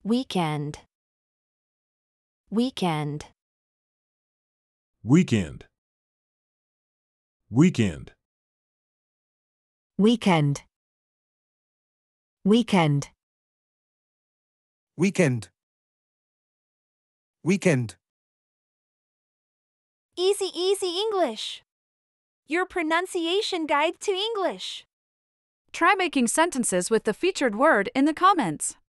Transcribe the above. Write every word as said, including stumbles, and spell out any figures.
weekend, weekend, weekend, weekend, weekend, weekend, weekend, weekend. Easy, easy English. Your pronunciation guide to English. Try making sentences with the featured word in the comments.